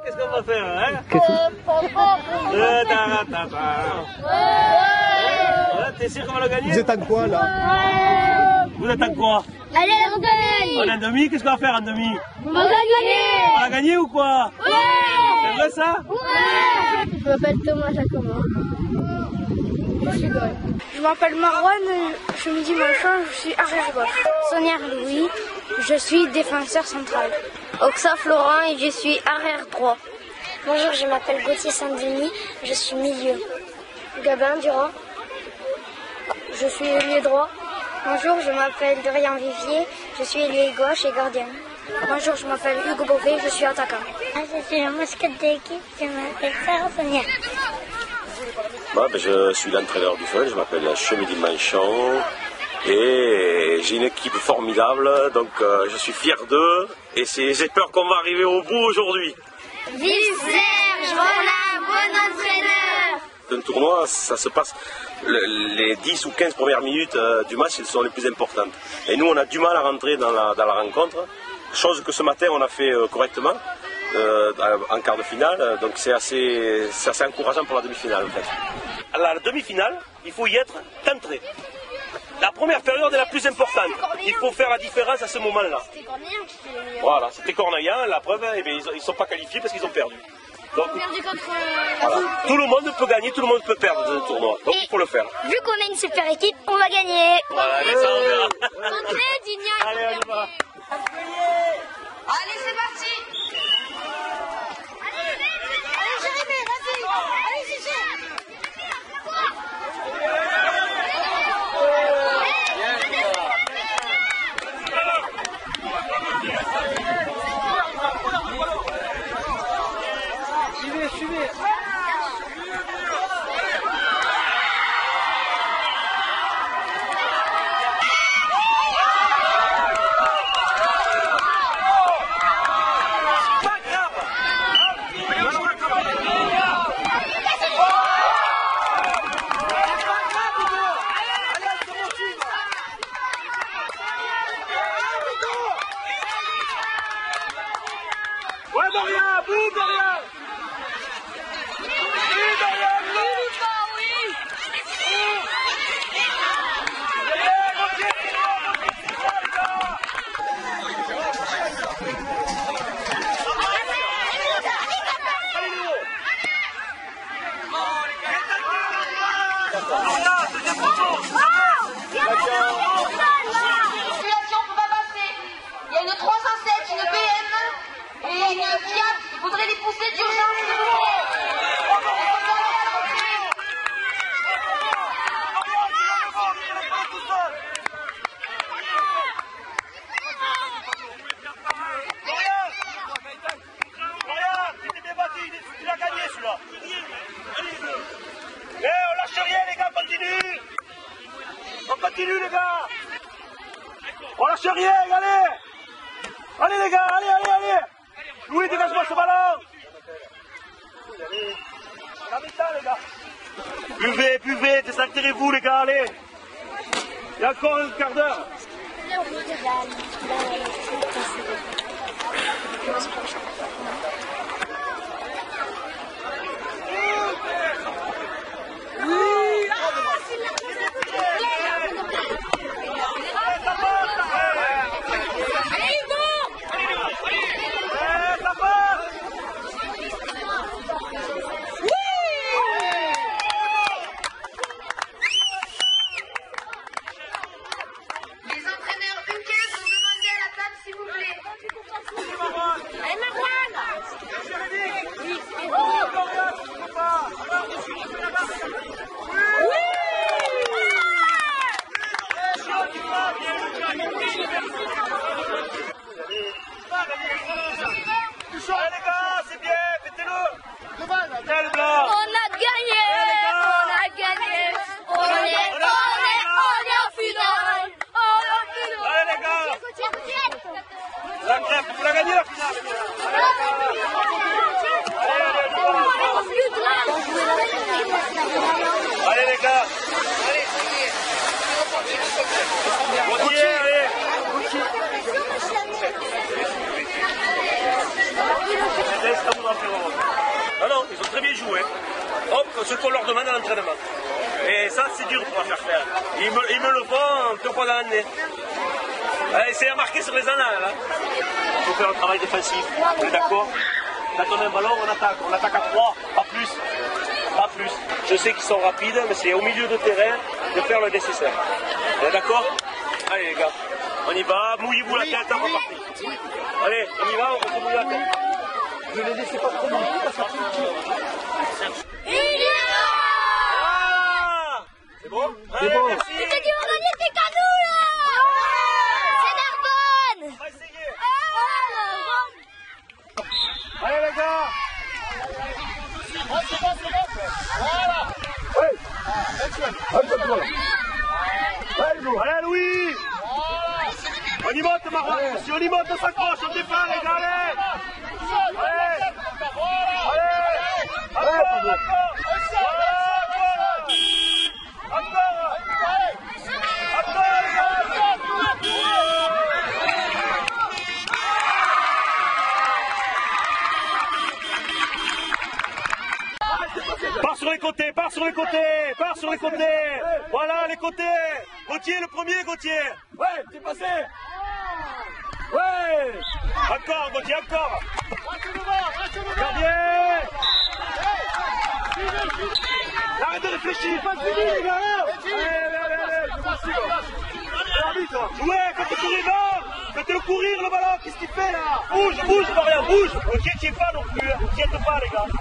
qu'est-ce qu'on va faire, hein? T'es sûr qu'on va le gagner? Vous êtes en quoi là? Vous êtes en quoi? Allez, on gagne! On est en demi, qu'est-ce qu'on va faire en demi? On va gagner! On va gagner ou quoi? Ouais! C'est vrai ça? Ouais! Je m'appelle Thomas Jacoma. Je m'appelle Marwan, je me dis Machin, je suis arrière gauche. Sonia Louis, je suis défenseur central. Oxa Florent et je suis arrière droit. Bonjour, je m'appelle Gauthier Saint-Denis, je suis milieu. Gabin Durand, je suis ailier droit. Bonjour, je m'appelle Dorian Vivier, je suis ailier gauche et gardien. Bonjour, je m'appelle Hugo Beauvais, je suis attaquant. Je suis la mascotte de l'équipe, je m'appelle Sarah Sonia. Je suis l'entraîneur du feu, je m'appelle Chemidi Manchon et j'ai une équipe formidable, donc je suis fier d'eux et j'ai peur qu'on va arriver au bout aujourd'hui. Vive Serge, voilà, bon entraîneur! Un tournoi, ça se passe, les 10 ou 15 premières minutes du match, elles sont les plus importantes. Et nous, on a du mal à rentrer dans la rencontre, chose que ce matin, on a fait correctement. En quart de finale, donc c'est assez encourageant pour la demi-finale en fait. À la demi-finale, il faut y être d'entrée. La première période est la plus importante. Il faut faire la différence à ce moment-là. Voilà, c'était Cornelian, la preuve, ils ne sont pas qualifiés parce qu'ils ont perdu. Donc, voilà. Tout le monde peut gagner, tout le monde peut perdre dans le tournoi. Donc il faut le faire. Vu qu'on a une super équipe, on va gagner. Voilà, allez, ça on verra. Allez, on y va. Allez, c'est parti! Allez, Jérémy, vas-y! Allez, Gigi! Suivez! Continue les gars. On lâche rien, allez. Allez les gars, allez. Louis, dégage-moi ce ballon. La mi-temps les gars. Buvez, désaltérez-vous les gars, allez. Il y a encore un quart d'heure. On a gagné la finale. Allez les gars. Allez. toi, frérot. Non, non, ils ont très bien joué. Hop, ce qu'on leur demande à l'entraînement. Et ça, c'est dur pour faire. Ils me le font 2 fois dans l'année. C'est à marquer sur les annales. Hein. Il faut faire un travail défensif. On est d'accord? Quand on a un ballon, on attaque. On attaque à 3, pas plus. Pas plus. Je sais qu'ils sont rapides, mais c'est au milieu de terrain de faire le nécessaire. On est d'accord? Allez les gars, on y va. Mouillez-vous la tête, on va partir. Allez, on y va, on se mouille la tête. Ne les laissez pas trop manger parce que c'est bon? C'est bon. C'est du gagner des cadeaux là. C'est Narbonne. On va essayer. Allez les gars. C'est bon. Voilà. Oui. Allez Louis. On y monte Marois. Si on y monte, on s'accroche, on défend les gars. Allez. Pars sur les côtés. Voilà les côtés. Gauthier, le premier, Gauthier. Ouais, t'es passé. Ouais. Encore, Gauthier, encore. Gardien. Arrête de réfléchir, pas fini les gars. Allez. Ouais, faites-le courir, non. Faites-le courir le ballon, qu'est-ce qu'il fait là? Bouge, Florian, bouge. Gauthier, t'y es pas non plus, hein. T'y êtes pas les gars.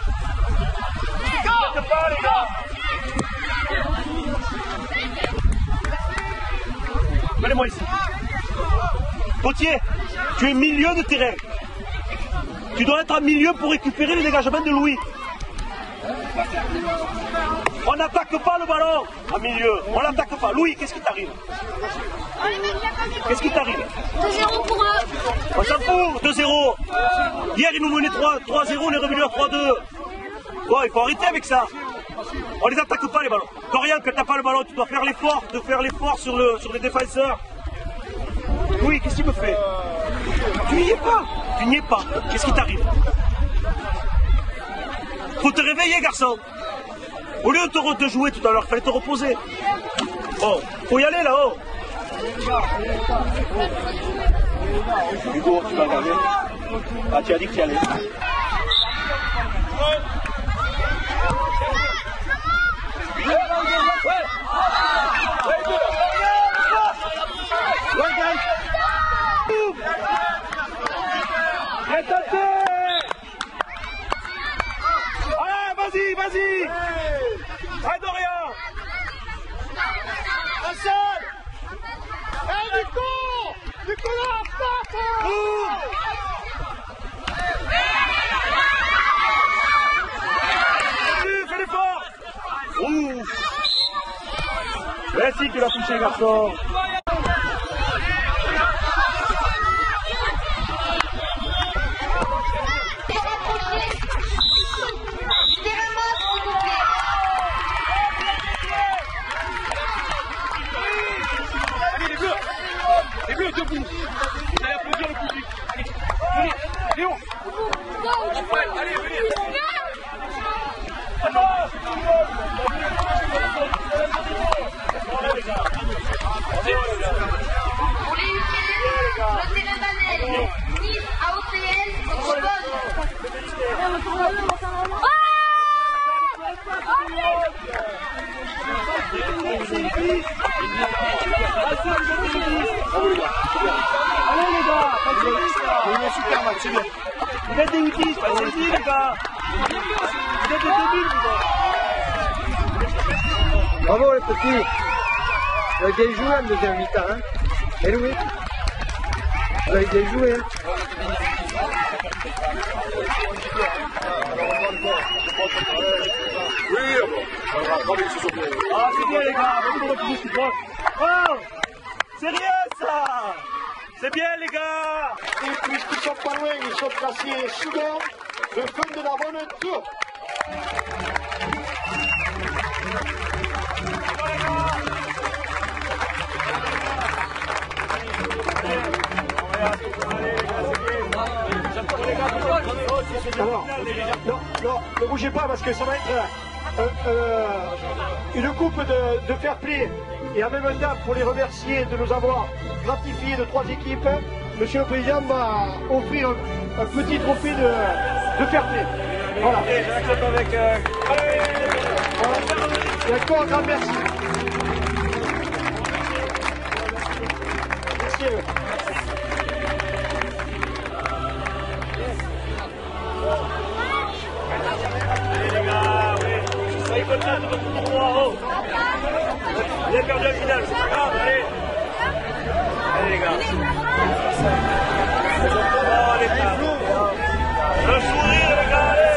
Pas, les gars. Venez-moi ici. Gauthier, tu es milieu de terrain. Tu dois être en milieu pour récupérer les dégagements de Louis. On n'attaque pas le ballon en milieu. On l'attaque pas. Louis, qu'est-ce qui t'arrive? Qu'est-ce qui t'arrive? 2-0 pour eux. On s'en fout, 2-0. Hier, ils nous menaient 3-0, on est revenu à 3-2. Bon, il faut arrêter avec ça. On les attaque pas les ballons. Dorian, quand t'as pas le ballon, tu dois faire l'effort sur les défenseurs. Oui, qu'est-ce qu'il me fait? Tu n'y es pas. Qu'est-ce qui t'arrive? Faut te réveiller, garçon. Au lieu de jouer tout à l'heure, fallait te reposer. Oh, faut y aller là-haut. Hugo, tu vas regarder. Ah, tu as dit que tu y allais. Vas-y. Allez, Dorian. Hassan. Nicolas, fais l'effort. Merci qu'il a touché, garçon. Allez les gars, c'est un super match, c'est bien. Vous êtes des outils, allez-y les gars. Vous êtes des débiles, les gars. Bravo les petits. Vous avez bien joué en deuxième mi-temps, hein? Et Louis? Vous avez bien joué, hein? Oui, ah, c'est bien les gars, oh, c'est rien ça. C'est bien les gars. Et puisqu'ils sont pas loin, ils sont placés soudain, le feu de la bonne tour. Alors, non, ne bougez pas parce que ça va être une coupe de fair play. Et en même temps, pour les remercier de nous avoir gratifié de 3 équipes, Monsieur le Président va offrir un petit trophée de fair play. Voilà. Et j'accepte avec... Voilà. Et encore un grand merci. Merci. Soyez contents de votre tournoi. Vous avez perdu la finale, c'est pas grave, allez. Allez les gars. Oh les gars. Le sourire les gars, allez.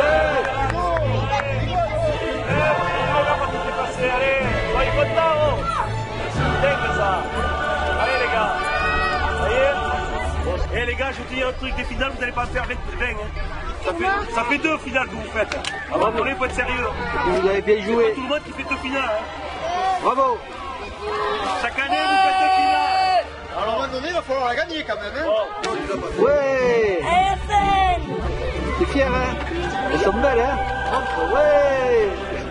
Allez, soyez contents. C'est dingue ça. Allez les gars. Ça y est. Eh les gars, je vous dis un truc, des finales, vous n'allez pas faire 20. Ça fait 2 finales que vous faites. À un moment donné, il faut être sérieux. Vous avez bien joué. C'est pas tout le monde qui fait 2 finales. Hein. Bravo. Chaque année, vous faites 2 finales. Alors, à un moment donné, il va falloir la gagner quand même. Hein. Ouais. T'es fier, hein? Elles sont belles, hein? Ouais.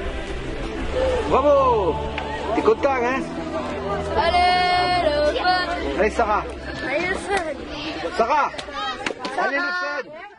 Bravo. T'es content, hein? Allez, le fun. Allez, Sarah. Allez, le fun. Sarah. Allez, le fun.